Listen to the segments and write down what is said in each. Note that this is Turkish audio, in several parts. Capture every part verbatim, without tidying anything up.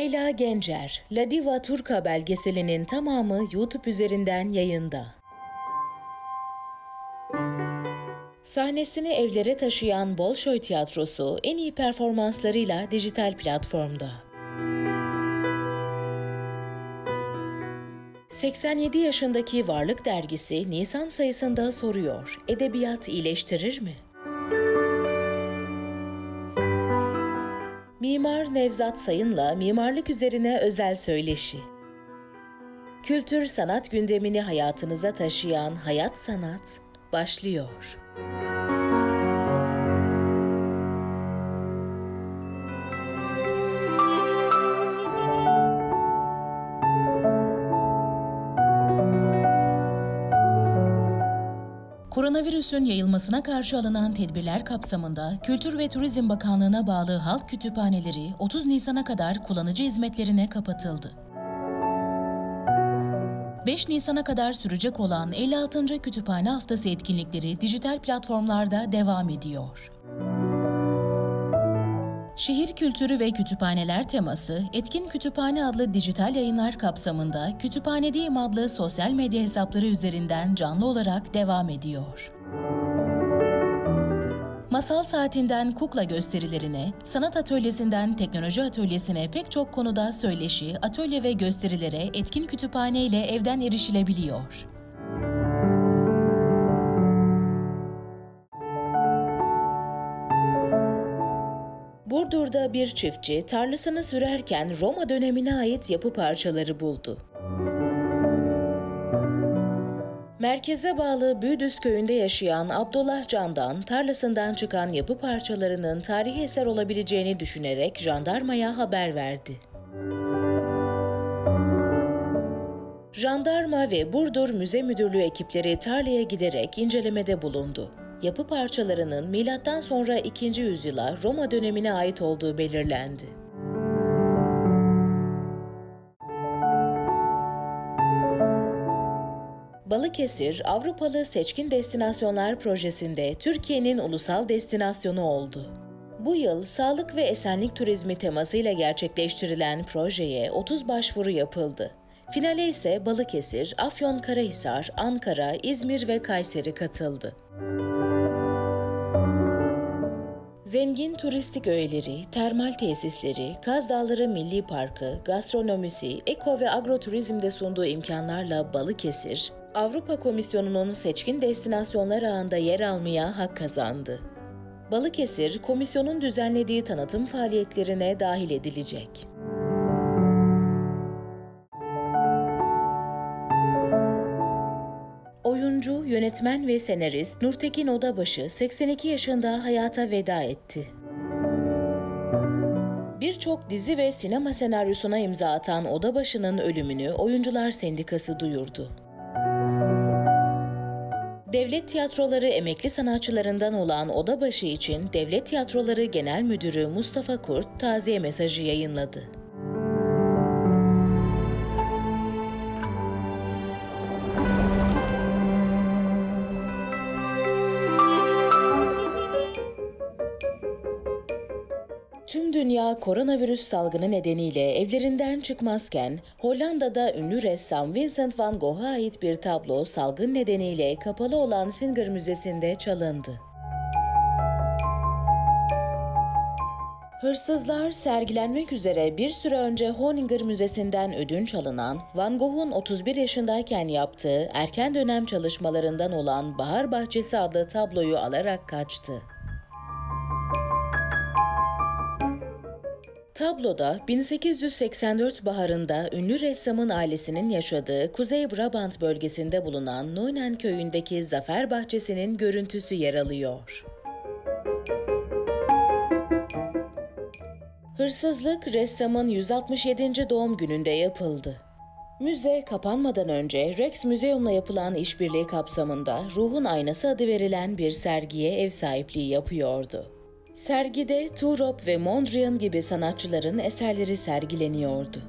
Leyla Gencer, La Diva Turca belgeselinin tamamı YouTube üzerinden yayında. Sahnesini evlere taşıyan Bolşoy Tiyatrosu en iyi performanslarıyla dijital platformda. seksen yedi yaşındaki Varlık Dergisi Nisan sayısında soruyor, edebiyat iyileştirir mi? Mimar Nevzat Sayın'la mimarlık üzerine özel söyleşi. Kültür sanat gündemini hayatınıza taşıyan Hayat Sanat başlıyor. Koronavirüsün yayılmasına karşı alınan tedbirler kapsamında Kültür ve Turizm Bakanlığı'na bağlı halk kütüphaneleri otuz Nisan'a kadar kullanıcı hizmetlerine kapatıldı. beş Nisan'a kadar sürecek olan elli altıncı Kütüphane Haftası etkinlikleri dijital platformlarda devam ediyor. Şehir kültürü ve kütüphaneler teması, Etkin Kütüphane adlı dijital yayınlar kapsamında Kütüphanedeyim adlı sosyal medya hesapları üzerinden canlı olarak devam ediyor. Masal saatinden kukla gösterilerine, sanat atölyesinden teknoloji atölyesine pek çok konuda söyleşi, atölye ve gösterilere Etkin Kütüphane ile evden erişilebiliyor. Burdur'da bir çiftçi tarlasını sürerken Roma dönemine ait yapı parçaları buldu. Merkeze bağlı Büyüdüz köyünde yaşayan Abdullah Can'dan tarlasından çıkan yapı parçalarının tarihi eser olabileceğini düşünerek jandarmaya haber verdi. Jandarma ve Burdur Müze Müdürlüğü ekipleri tarlaya giderek incelemede bulundu. Yapı parçalarının milattan sonra ikinci yüzyıla Roma dönemine ait olduğu belirlendi. Balıkesir, Avrupalı Seçkin Destinasyonlar Projesi'nde Türkiye'nin ulusal destinasyonu oldu. Bu yıl sağlık ve esenlik turizmi temasıyla gerçekleştirilen projeye otuz başvuru yapıldı. Finale ise Balıkesir, Afyonkarahisar, Ankara, İzmir ve Kayseri katıldı. Zengin turistik öğeleri, termal tesisleri, Kaz Dağları Milli Parkı, gastronomisi, eko ve agroturizmde sunduğu imkanlarla Balıkesir, Avrupa Komisyonu'nun seçkin destinasyonlar ağında yer almaya hak kazandı. Balıkesir, komisyonun düzenlediği tanıtım faaliyetlerine dahil edilecek. Oyuncu, yönetmen ve senarist Nurtekin Odabaşı seksen iki yaşında hayata veda etti. Birçok dizi ve sinema senaryosuna imza atan Odabaşı'nın ölümünü Oyuncular Sendikası duyurdu. Devlet tiyatroları emekli sanatçılarından olan Odabaşı için Devlet Tiyatroları Genel Müdürü Mustafa Kurt taziye mesajı yayınladı. Tüm dünya koronavirüs salgını nedeniyle evlerinden çıkmazken, Hollanda'da ünlü ressam Vincent van Gogh'a ait bir tablo salgın nedeniyle kapalı olan Singer Müzesi'nde çalındı. Hırsızlar sergilenmek üzere bir süre önce Honinger Müzesi'nden ödünç alınan, Van Gogh'un otuz bir yaşındayken yaptığı erken dönem çalışmalarından olan Bahar Bahçesi adlı tabloyu alarak kaçtı. Tabloda bin sekiz yüz seksen dört baharında ünlü ressamın ailesinin yaşadığı Kuzey Brabant bölgesinde bulunan Nuenen köyündeki Zafer Bahçesi'nin görüntüsü yer alıyor. Hırsızlık ressamın yüz altmış yedinci doğum gününde yapıldı. Müze kapanmadan önce Rex Museum'la yapılan işbirliği kapsamında Ruhun Aynası adı verilen bir sergiye ev sahipliği yapıyordu. Sergide Turop ve Mondrian gibi sanatçıların eserleri sergileniyordu.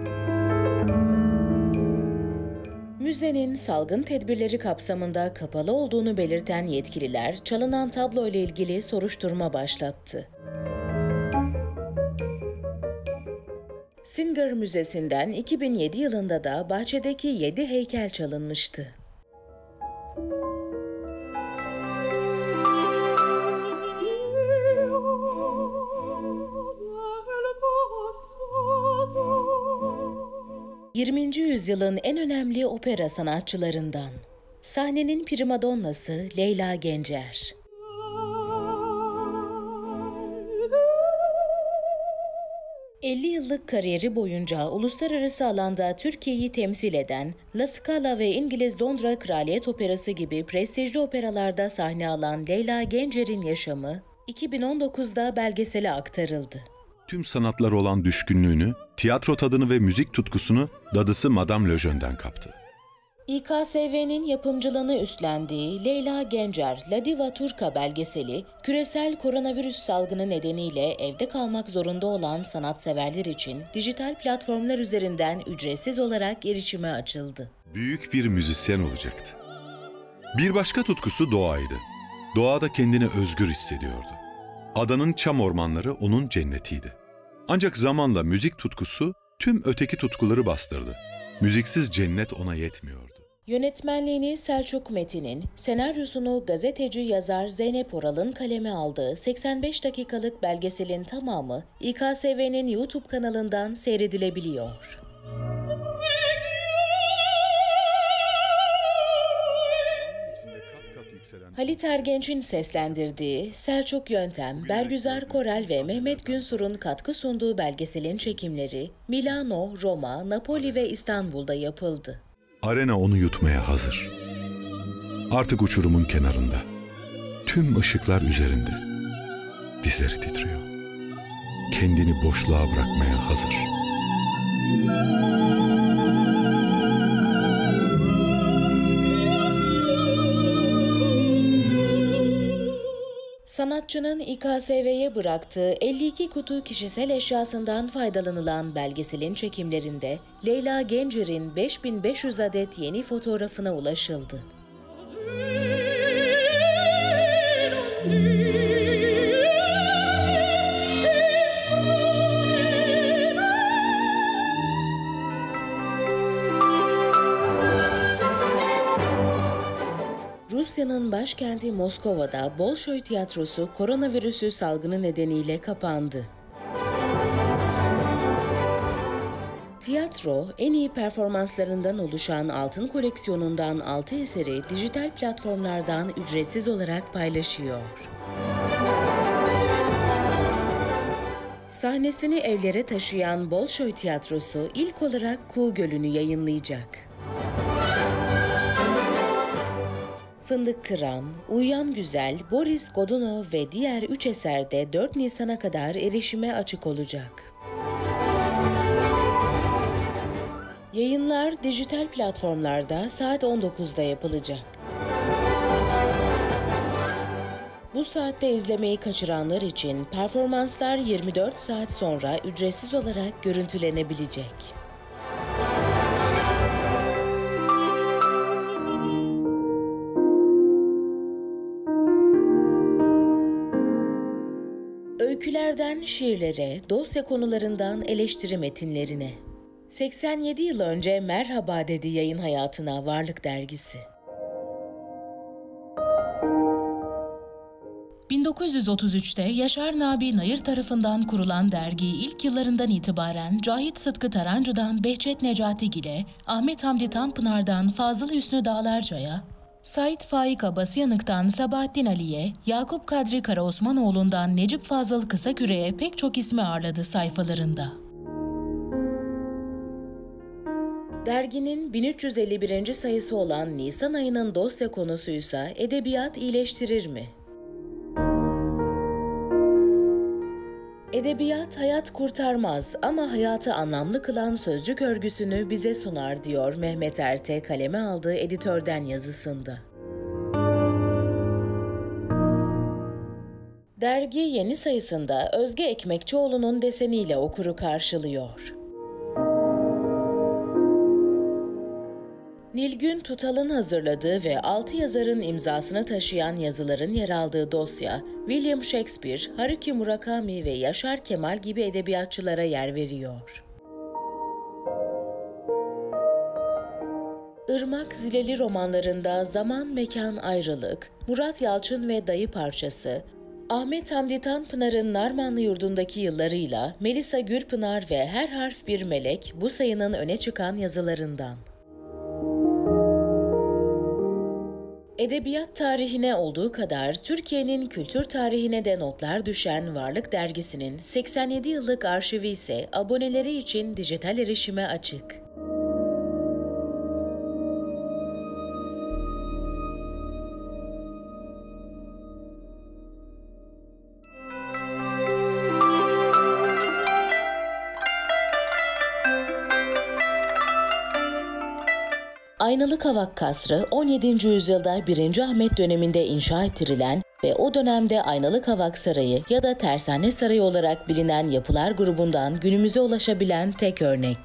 Müzenin salgın tedbirleri kapsamında kapalı olduğunu belirten yetkililer, çalınan tablo ile ilgili soruşturma başlattı. Singer Müzesi'nden iki bin yedi yılında da bahçedeki yedi heykel çalınmıştı. yirminci yüzyılın en önemli opera sanatçılarından. Sahnenin primadonnası Leyla Gencer. elli yıllık kariyeri boyunca uluslararası alanda Türkiye'yi temsil eden La Scala ve İngiliz Londra Kraliyet Operası gibi prestijli operalarda sahne alan Leyla Gencer'in yaşamı iki bin on dokuzda belgesele aktarıldı. Tüm sanatlara olan düşkünlüğünü, tiyatro tadını ve müzik tutkusunu dadısı Madame Lejeune'den kaptı. İ K S V'nin yapımcılığını üstlendiği Leyla Gencer, La Diva Turca belgeseli, küresel koronavirüs salgını nedeniyle evde kalmak zorunda olan sanatseverler için dijital platformlar üzerinden ücretsiz olarak erişime açıldı. Büyük bir müzisyen olacaktı. Bir başka tutkusu doğaydı. Doğada kendini özgür hissediyordu. Adanın çam ormanları onun cennetiydi. Ancak zamanla müzik tutkusu tüm öteki tutkuları bastırdı. Müziksiz cennet ona yetmiyordu. Yönetmenliğini Selçuk Metin'in, senaryosunu gazeteci yazar Zeynep Oral'ın kaleme aldığı seksen beş dakikalık belgeselin tamamı İ K S V'nin YouTube kanalından seyredilebiliyor. Halit Ergenç'in seslendirdiği, Selçuk Yöntem, Bergüzar Korel ve Mehmet Günsur'un katkı sunduğu belgeselin çekimleri Milano, Roma, Napoli ve İstanbul'da yapıldı. Arena onu yutmaya hazır. Artık uçurumun kenarında. Tüm ışıklar üzerinde. Dizleri titriyor. Kendini boşluğa bırakmaya hazır. Sanatçının İ K S V'ye bıraktığı elli iki kutu kişisel eşyasından faydalanılan belgeselin çekimlerinde Leyla Gencer'in beş bin beş yüz adet yeni fotoğrafına ulaşıldı. Rusya'nın başkenti Moskova'da Bolşoy Tiyatrosu koronavirüsü salgını nedeniyle kapandı. Tiyatro, en iyi performanslarından oluşan altın koleksiyonundan altı eseri dijital platformlardan ücretsiz olarak paylaşıyor. Sahnesini evlere taşıyan Bolşoy Tiyatrosu ilk olarak Kuğu Gölü'nü yayınlayacak. Fındık Kıran, Uyuyan Güzel, Boris Godunov ve diğer üç eserde dört Nisan'a kadar erişime açık olacak. Yayınlar dijital platformlarda saat on dokuzda yapılacak. Bu saatte izlemeyi kaçıranlar için performanslar yirmi dört saat sonra ücretsiz olarak görüntülenebilecek. Öykülerden şiirlere, dosya konularından eleştiri metinlerine. seksen yedi yıl önce merhaba dedi yayın hayatına Varlık Dergisi. bin dokuz yüz otuz üçte Yaşar Nabi Nayır tarafından kurulan dergi ilk yıllarından itibaren Cahit Sıtkı Tarancı'dan Behçet Necatigil'e, Ahmet Hamdi Tanpınar'dan Fazıl Hüsnü Dağlarca'ya, Sait Faik Abasıyanık'tan Sabahattin Ali'ye, Yakup Kadri Karaosmanoğlu'ndan Necip Fazıl Kısaküre'ye pek çok ismi ağırladı sayfalarında. Derginin bin üç yüz elli birinci sayısı olan Nisan ayının dosya konusuysa Edebiyat iyileştirir mi? Edebiyat hayat kurtarmaz ama hayatı anlamlı kılan sözcük örgüsünü bize sunar diyor Mehmet Erte kaleme aldığı editörden yazısında. Dergi yeni sayısında Özge Ekmekçioğlu'nun deseniyle okuru karşılıyor. Nilgün Tutal'ın hazırladığı ve altı yazarın imzasını taşıyan yazıların yer aldığı dosya, William Shakespeare, Haruki Murakami ve Yaşar Kemal gibi edebiyatçılara yer veriyor. Irmak Zileli romanlarında Zaman Mekan Ayrılık, Murat Yalçın ve Dayı Parçası, Ahmet Hamdi Tanpınar'ın Narmanlı Yurdu'ndaki yıllarıyla Melisa Gürpınar ve Her Harf Bir Melek bu sayının öne çıkan yazılarından. Edebiyat tarihine olduğu kadar Türkiye'nin kültür tarihine de notlar düşen Varlık Dergisi'nin seksen yedi yıllık arşivi ise aboneleri için dijital erişime açık. Aynalı Kavak Kasrı, on yedinci yüzyılda birinci Ahmet döneminde inşa ettirilen ve o dönemde Aynalı Kavak Sarayı ya da Tersane Sarayı olarak bilinen yapılar grubundan günümüze ulaşabilen tek örnek.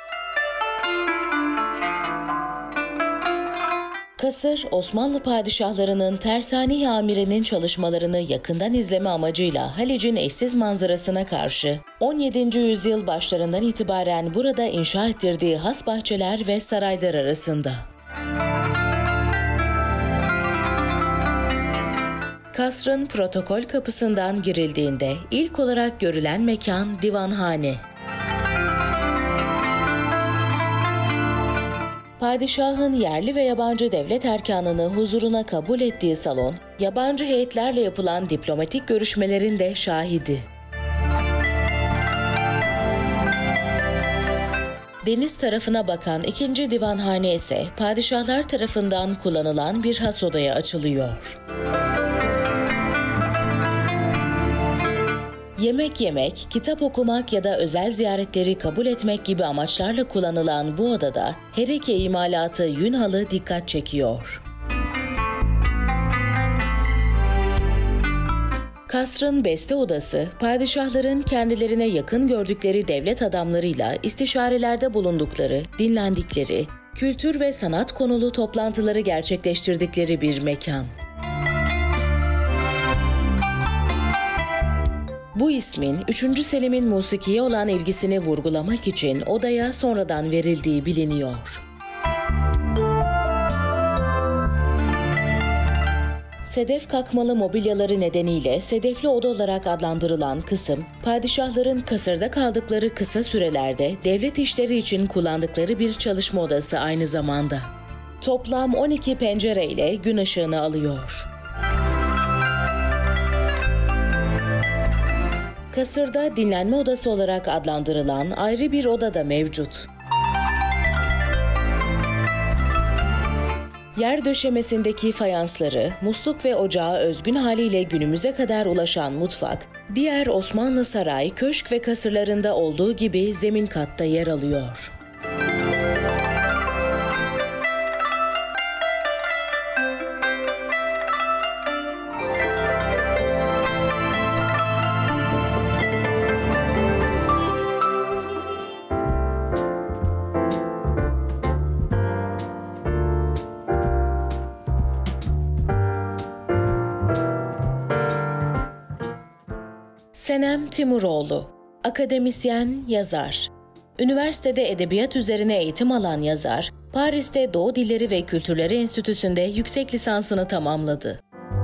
Kasır, Osmanlı padişahlarının tersane amirinin çalışmalarını yakından izleme amacıyla Halic'in eşsiz manzarasına karşı on yedinci yüzyıl başlarından itibaren burada inşa ettirdiği has bahçeler ve saraylar arasında. Kasrın protokol kapısından girildiğinde ilk olarak görülen mekan divanhane. Padişahın yerli ve yabancı devlet erkanını huzuruna kabul ettiği salon, yabancı heyetlerle yapılan diplomatik görüşmelerin de şahidi. Deniz tarafına bakan ikinci divanhane ise padişahlar tarafından kullanılan bir has odaya açılıyor. Yemek yemek, kitap okumak ya da özel ziyaretleri kabul etmek gibi amaçlarla kullanılan bu odada hereke imalatı yün halı dikkat çekiyor. Kasrın beste odası, padişahların kendilerine yakın gördükleri devlet adamlarıyla istişarelerde bulundukları, dinlendikleri, kültür ve sanat konulu toplantıları gerçekleştirdikleri bir mekan. Bu ismin üçüncü Selim'in musikiye olan ilgisini vurgulamak için odaya sonradan verildiği biliniyor. Sedef kakmalı mobilyaları nedeniyle sedefli oda olarak adlandırılan kısım, padişahların kasırda kaldıkları kısa sürelerde devlet işleri için kullandıkları bir çalışma odası aynı zamanda. Toplam on iki pencere ile gün ışığını alıyor. Kasırda dinlenme odası olarak adlandırılan ayrı bir oda da mevcut. Yer döşemesindeki fayansları, musluk ve ocağı özgün haliyle günümüze kadar ulaşan mutfak, diğer Osmanlı saray, köşk ve kasırlarında olduğu gibi zemin katta yer alıyor. Senem Timuroğlu, akademisyen, yazar. Üniversitede edebiyat üzerine eğitim alan yazar, Paris'te Doğu Dilleri ve Kültürleri Enstitüsü'nde yüksek lisansını tamamladı.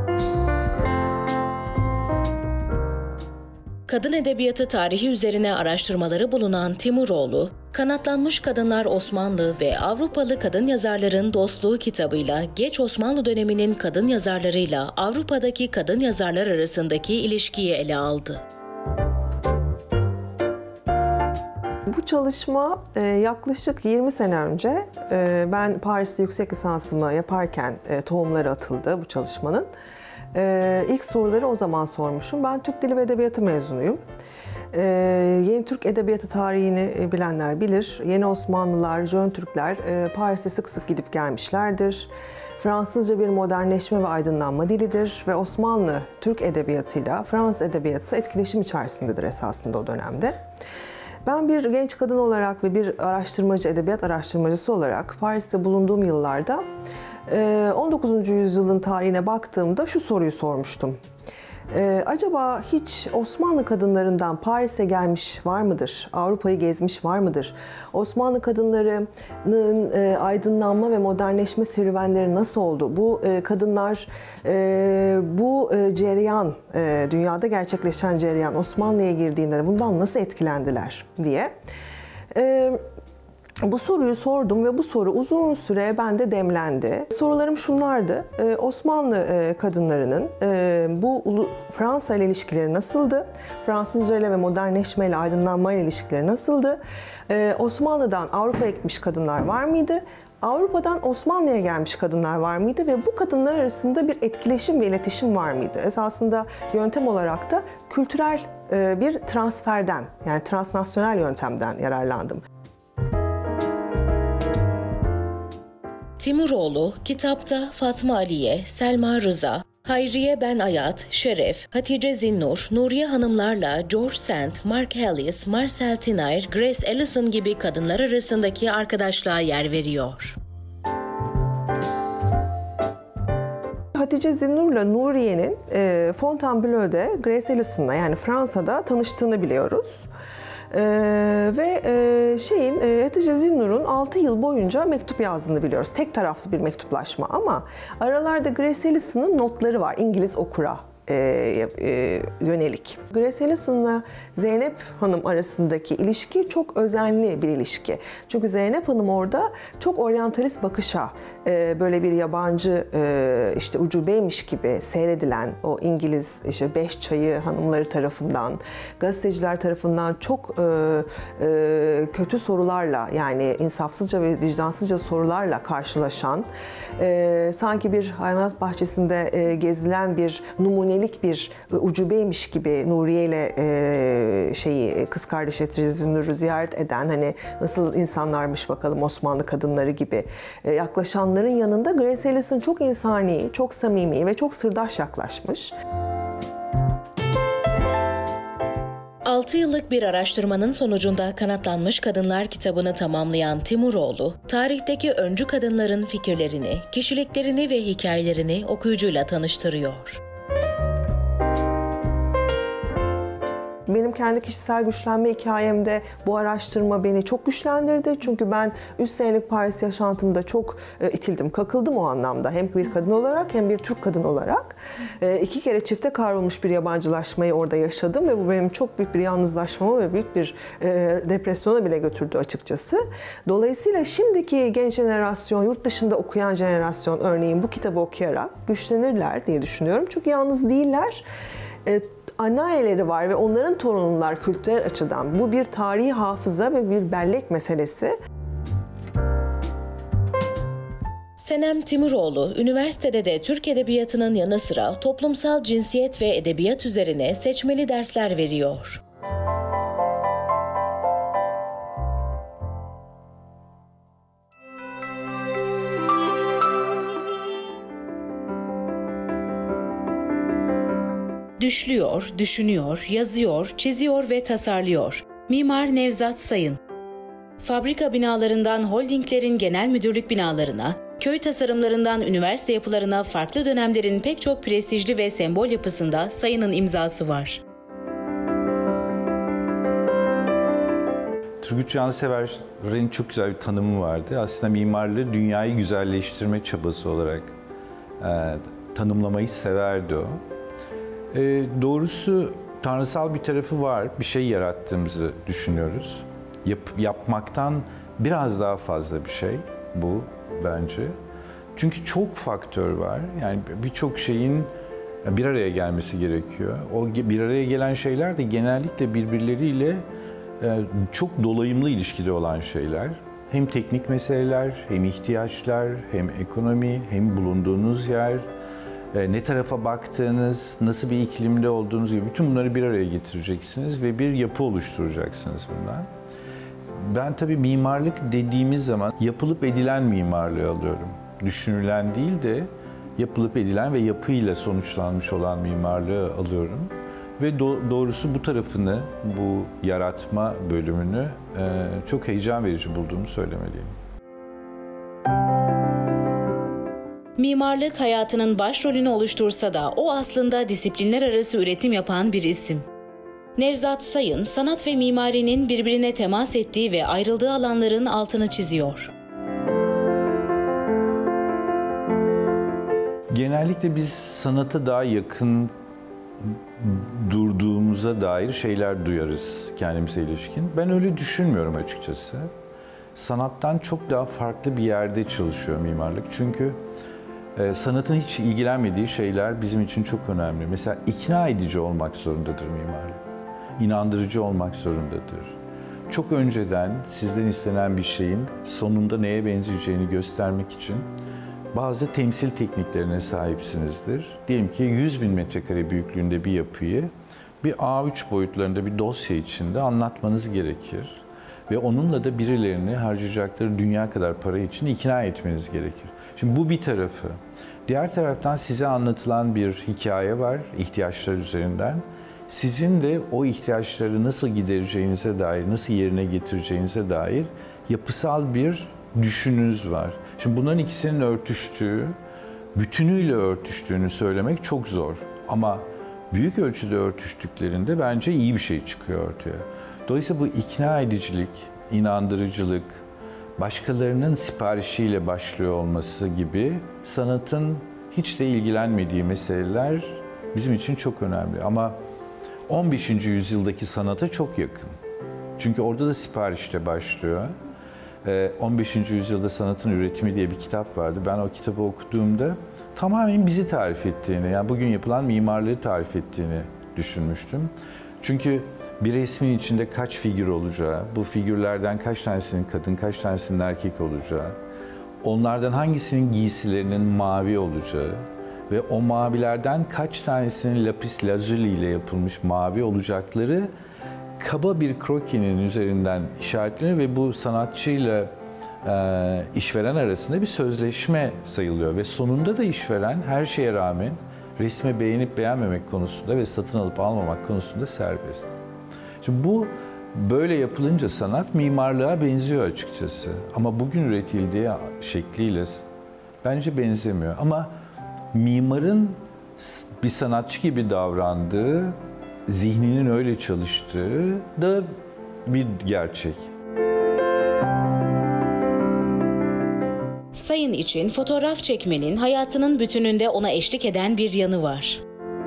Kadın edebiyatı tarihi üzerine araştırmaları bulunan Timuroğlu, Kanatlanmış Kadınlar Osmanlı ve Avrupalı Kadın Yazarların Dostluğu kitabıyla geç Osmanlı döneminin kadın yazarlarıyla Avrupa'daki kadın yazarlar arasındaki ilişkiyi ele aldı. Bu çalışma e, yaklaşık yirmi sene önce e, ben Paris'te yüksek lisansımı yaparken e, tohumları atıldı bu çalışmanın. E, ilk soruları o zaman sormuşum. Ben Türk Dili ve Edebiyatı mezunuyum. Ee, yeni Türk Edebiyatı tarihini bilenler bilir. Yeni Osmanlılar, Jön Türkler e, Paris'e sık sık gidip gelmişlerdir. Fransızca bir modernleşme ve aydınlanma dilidir ve Osmanlı Türk Edebiyatı'yla Fransız Edebiyatı etkileşim içerisindedir esasında o dönemde. Ben bir genç kadın olarak ve bir araştırmacı, edebiyat araştırmacısı olarak Paris'te bulunduğum yıllarda on dokuzuncu yüzyılın tarihine baktığımda şu soruyu sormuştum. Ee, acaba hiç Osmanlı kadınlarından Paris'e gelmiş var mıdır? Avrupa'yı gezmiş var mıdır? Osmanlı kadınlarının e, aydınlanma ve modernleşme serüvenleri nasıl oldu? Bu e, kadınlar, e, bu e, cereyan, e, dünyada gerçekleşen cereyan Osmanlı'ya girdiğinde bundan nasıl etkilendiler diye. E, Bu soruyu sordum ve bu soru uzun süre bende demlendi. Sorularım şunlardı: Ee, Osmanlı e, kadınlarının e, bu ulu, Fransa ile ilişkileri nasıldı? Fransızca ile ve modernleşme ile, aydınlanma ile ilişkileri nasıldı? Ee, Osmanlı'dan Avrupa'ya gitmiş kadınlar var mıydı? Avrupa'dan Osmanlı'ya gelmiş kadınlar var mıydı ve bu kadınlar arasında bir etkileşim ve iletişim var mıydı? Esasında yöntem olarak da kültürel e, bir transferden, yani transnasyonel yöntemden yararlandım. Timuroğlu, kitapta Fatma Aliye, Selma Rıza, Hayriye Ben Ayat, Şeref, Hatice Zinnur, Nuriye Hanımlarla George Sand, Mark Ellis, Marcel Tinayr, Grace Ellison gibi kadınlar arasındaki arkadaşlığa yer veriyor. Hatice Zinnur'la Nuriye'nin e, Fontainebleau'da Grace Ellison'la, yani Fransa'da tanıştığını biliyoruz. Ee, ve e, şeyin e, Hatice Zinnur'un altı yıl boyunca mektup yazdığını biliyoruz. Tek taraflı bir mektuplaşma ama aralarda Grace Ellison'ın notları var İngiliz okura e, e, yönelik. Grace Ellison'la Zeynep Hanım arasındaki ilişki çok özenli bir ilişki. Çünkü Zeynep Hanım orada çok oryantalist bakışa, e, böyle bir yabancı e, işte ucubeymiş gibi seyredilen o İngiliz işte beş çayı hanımları tarafından, gazeteciler tarafından çok e, e, kötü sorularla, yani insafsızca ve vicdansızca sorularla karşılaşan, e, sanki bir hayvanat bahçesinde e, gezilen bir numunelik bir e, ucubeymiş gibi Nuriye ile e, şeyi kız kardeşi Hatice Zinnur'u ziyaret eden, hani nasıl insanlarmış bakalım Osmanlı kadınları gibi e, yaklaşanların yanında Grace Ellison çok insani, çok samimi ve çok sırdaş yaklaşmış. altı yıllık bir araştırmanın sonucunda Kanatlanmış Kadınlar kitabını tamamlayan Timuroğlu, tarihteki öncü kadınların fikirlerini, kişiliklerini ve hikayelerini okuyucuyla tanıştırıyor. Benim kendi kişisel güçlenme hikayemde bu araştırma beni çok güçlendirdi. Çünkü ben üç senelik Paris yaşantımda çok e, itildim, kakıldım o anlamda. Hem bir kadın olarak hem bir Türk kadın olarak. E, iki kere çifte kavrulmuş bir yabancılaşmayı orada yaşadım ve bu benim çok büyük bir yalnızlaşmama ve büyük bir e, depresyona bile götürdü açıkçası. Dolayısıyla şimdiki genç jenerasyon, yurt dışında okuyan jenerasyon örneğin bu kitabı okuyarak güçlenirler diye düşünüyorum. Çünkü yalnız değiller. E, Anneanneleri var ve onların torunlar kültürel açıdan. Bu bir tarihi hafıza ve bir bellek meselesi. Senem Timuroğlu, üniversitede de Türk Edebiyatı'nın yanı sıra toplumsal cinsiyet ve edebiyat üzerine seçmeli dersler veriyor. Düşlüyor, düşünüyor, yazıyor, çiziyor ve tasarlıyor. Mimar Nevzat Sayın. Fabrika binalarından holdinglerin genel müdürlük binalarına, köy tasarımlarından üniversite yapılarına farklı dönemlerin pek çok prestijli ve sembol yapısında Sayın'ın imzası var. Turgut Cansever'in çok güzel bir tanımı vardı. Aslında mimarlığı dünyayı güzelleştirme çabası olarak e, tanımlamayı severdi o. E, doğrusu tanrısal bir tarafı var. Bir şey yarattığımızı düşünüyoruz. Yap, yapmaktan biraz daha fazla bir şey bu bence. Çünkü çok faktör var. Yani birçok şeyin bir araya gelmesi gerekiyor. O bir araya gelen şeyler de genellikle birbirleriyle çok dolayımlı ilişkide olan şeyler. Hem teknik meseleler, hem ihtiyaçlar, hem ekonomi, hem bulunduğunuz yer, ne tarafa baktığınız, nasıl bir iklimde olduğunuz gibi bütün bunları bir araya getireceksiniz ve bir yapı oluşturacaksınız bundan. Ben tabii mimarlık dediğimiz zaman yapılıp edilen mimarlığı alıyorum. Düşünülen değil de yapılıp edilen ve yapıyla sonuçlanmış olan mimarlığı alıyorum. Ve do- doğrusu bu tarafını, bu yaratma bölümünü e, çok heyecan verici bulduğumu söylemeliyim. Mimarlık hayatının başrolünü oluştursa da o aslında disiplinler arası üretim yapan bir isim. Nevzat Sayın, sanat ve mimarinin birbirine temas ettiği ve ayrıldığı alanların altını çiziyor. Genellikle biz sanata daha yakın durduğumuza dair şeyler duyarız kendimize ilişkin. Ben öyle düşünmüyorum açıkçası. Sanattan çok daha farklı bir yerde çalışıyor mimarlık. Çünkü e, sanatın hiç ilgilenmediği şeyler bizim için çok önemli. Mesela ikna edici olmak zorundadır mimarlık. İnandırıcı olmak zorundadır. Çok önceden sizden istenen bir şeyin sonunda neye benzeyeceğini göstermek için bazı temsil tekniklerine sahipsinizdir. Diyelim ki yüz bin metrekare büyüklüğünde bir yapıyı bir A üç boyutlarında bir dosya içinde anlatmanız gerekir. Ve onunla da birilerini harcayacakları dünya kadar para için ikna etmeniz gerekir. Şimdi bu bir tarafı. Diğer taraftan size anlatılan bir hikaye var ihtiyaçlar üzerinden. Sizin de o ihtiyaçları nasıl gidereceğinize dair, nasıl yerine getireceğinize dair yapısal bir düşününüz var. Şimdi bunların ikisinin örtüştüğü, bütünüyle örtüştüğünü söylemek çok zor. Ama büyük ölçüde örtüştüklerinde bence iyi bir şey çıkıyor ortaya. Dolayısıyla bu ikna edicilik, inandırıcılık, başkalarının siparişiyle başlıyor olması gibi sanatın hiç de ilgilenmediği meseleler bizim için çok önemli. Ama on beşinci yüzyıldaki sanata çok yakın. Çünkü orada da siparişle başlıyor. on beşinci yüzyılda sanatın üretimi diye bir kitap vardı. Ben o kitabı okuduğumda tamamen bizi tarif ettiğini, yani bugün yapılan mimarlığı tarif ettiğini düşünmüştüm. Çünkü bir resmin içinde kaç figür olacağı, bu figürlerden kaç tanesinin kadın, kaç tanesinin erkek olacağı, onlardan hangisinin giysilerinin mavi olacağı ve o mavilerden kaç tanesinin lapis lazuli ile yapılmış mavi olacakları kaba bir krokinin üzerinden işaretleniyor ve bu sanatçıyla e, işveren arasında bir sözleşme sayılıyor. Ve sonunda da işveren her şeye rağmen resmi beğenip beğenmemek konusunda ve satın alıp almamak konusunda serbest. Şimdi bu böyle yapılınca sanat mimarlığa benziyor açıkçası. Ama bugün üretildiği şekliyle bence benzemiyor. Ama mimarın bir sanatçı gibi davrandığı, zihninin öyle çalıştığı da bir gerçek. Sayın için fotoğraf çekmenin hayatının bütününde ona eşlik eden bir yanı var.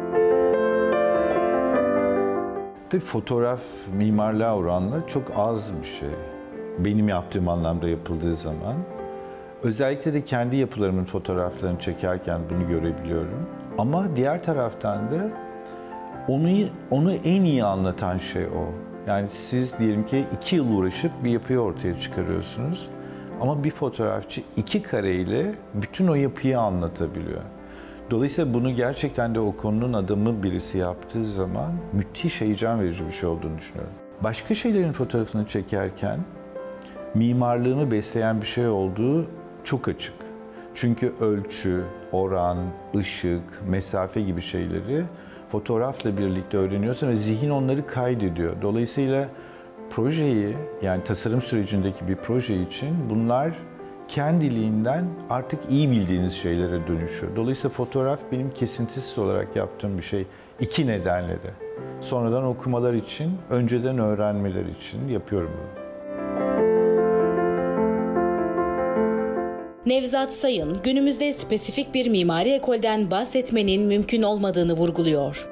Tabii fotoğraf mimarlığa oranla çok az bir şey. Benim yaptığım anlamda yapıldığı zaman. Özellikle de kendi yapılarımın fotoğraflarını çekerken bunu görebiliyorum. Ama diğer taraftan da onu, onu en iyi anlatan şey o. Yani siz diyelim ki iki yıl uğraşıp bir yapıyı ortaya çıkarıyorsunuz. Ama bir fotoğrafçı iki kareyle bütün o yapıyı anlatabiliyor. Dolayısıyla bunu gerçekten de o konunun adamı birisi yaptığı zaman müthiş heyecan verici bir şey olduğunu düşünüyorum. Başka şeylerin fotoğrafını çekerken mimarlığımı besleyen bir şey olduğu çok açık. Çünkü ölçü, oran, ışık, mesafe gibi şeyleri fotoğrafla birlikte öğreniyorsun ve zihin onları kaydediyor. Dolayısıyla projeyi, yani tasarım sürecindeki bir proje için bunlar kendiliğinden artık iyi bildiğiniz şeylere dönüşüyor. Dolayısıyla fotoğraf benim kesintisiz olarak yaptığım bir şey. İki nedenle de. Sonradan okumalar için, önceden öğrenmeler için yapıyorum bunu. Nevzat Sayın, günümüzde spesifik bir mimari ekolden bahsetmenin mümkün olmadığını vurguluyor.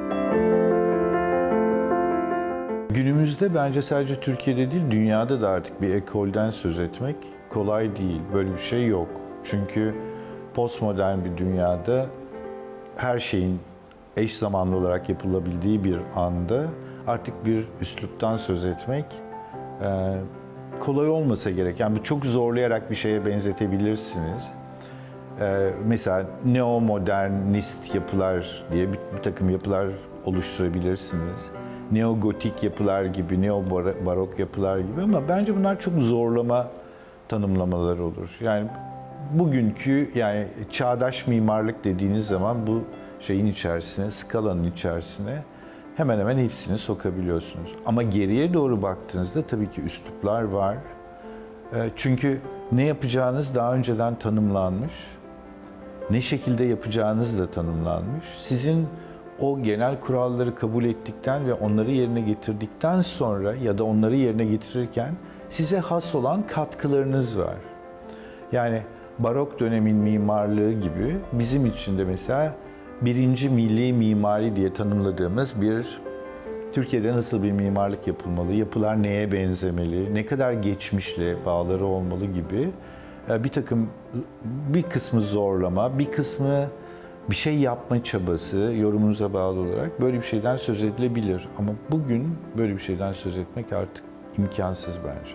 Günümüzde bence sadece Türkiye'de değil, dünyada da artık bir ekolden söz etmek kolay değil. Böyle bir şey yok. Çünkü postmodern bir dünyada her şeyin eş zamanlı olarak yapılabildiği bir anda artık bir üsluptan söz etmek e, kolay olmasa gerek. Yani çok zorlayarak bir şeye benzetebilirsiniz. E, mesela neo-modernist yapılar diye bir, bir takım yapılar oluşturabilirsiniz. Neo-gotik yapılar gibi, neo-barok yapılar gibi, ama bence bunlar çok zorlama tanımlamalar olur. Yani bugünkü, yani çağdaş mimarlık dediğiniz zaman bu şeyin içerisine, skalanın içerisine hemen hemen hepsini sokabiliyorsunuz. Ama geriye doğru baktığınızda tabii ki üsluplar var. Çünkü ne yapacağınız daha önceden tanımlanmış. ne şekilde yapacağınız da tanımlanmış. Sizin o genel kuralları kabul ettikten ve onları yerine getirdikten sonra ya da onları yerine getirirken size has olan katkılarınız var. Yani barok dönemin mimarlığı gibi bizim için de mesela birinci milli mimari diye tanımladığımız bir Türkiye'de nasıl bir mimarlık yapılmalı, yapılar neye benzemeli, ne kadar geçmişle bağları olmalı gibi bir takım bir kısmı zorlama, bir kısmı bir şey yapma çabası, yorumunuza bağlı olarak böyle bir şeyden söz edilebilir. Ama bugün böyle bir şeyden söz etmek artık imkansız bence.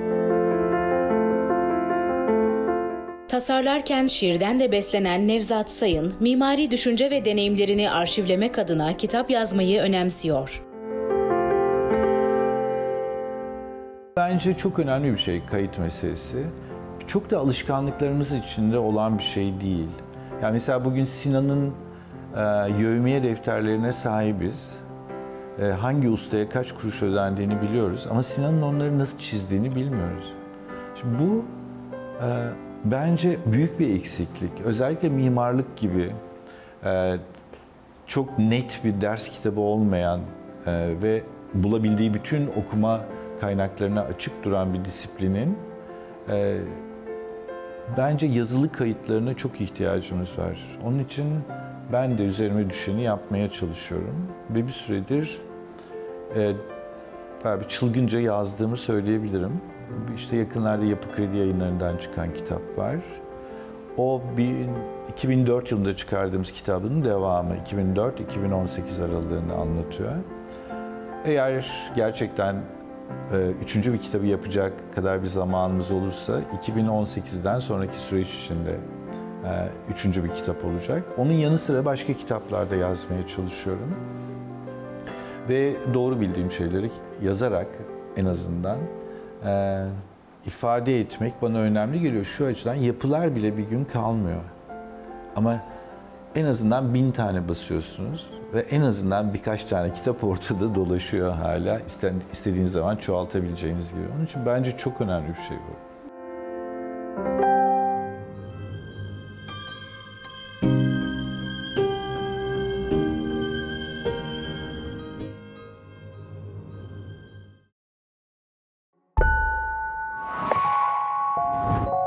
Tasarlarken şiirden de beslenen Nevzat Sayın, mimari düşünce ve deneyimlerini arşivlemek adına kitap yazmayı önemsiyor. Bence çok önemli bir şey kayıt meselesi. Çok da alışkanlıklarımız içinde olan bir şey değil. Yani mesela bugün Sinan'ın e, yevmiye defterlerine sahibiz. E, hangi ustaya kaç kuruş ödendiğini biliyoruz ama Sinan'ın onları nasıl çizdiğini bilmiyoruz. Şimdi bu e, bence büyük bir eksiklik. Özellikle mimarlık gibi e, çok net bir ders kitabı olmayan e, ve bulabildiği bütün okuma kaynaklarına açık duran bir disiplinin e, bence yazılı kayıtlarına çok ihtiyacımız var. Onun için ben de üzerime düşeni yapmaya çalışıyorum ve bir süredir e, bir çılgınca yazdığımı söyleyebilirim. İşte yakınlarda Yapı Kredi Yayınları'ndan çıkan kitap var. O iki bin dört yılında çıkardığımız kitabın devamı. iki bin dört iki bin on sekiz aralığını anlatıyor. Eğer gerçekten üçüncü bir kitabı yapacak kadar bir zamanımız olursa iki bin on sekizden sonraki süreç içinde üçüncü bir kitap olacak. Onun yanı sıra başka kitaplarda yazmaya çalışıyorum. Ve doğru bildiğim şeyleri yazarak en azından e, ifade etmek bana önemli geliyor. Şu açıdan yapılar bile bir gün kalmıyor. Ama en azından bin tane basıyorsunuz ve en azından birkaç tane kitap ortada dolaşıyor hala. İstediğiniz zaman çoğaltabileceğiniz gibi. Onun için bence çok önemli bir şey bu. you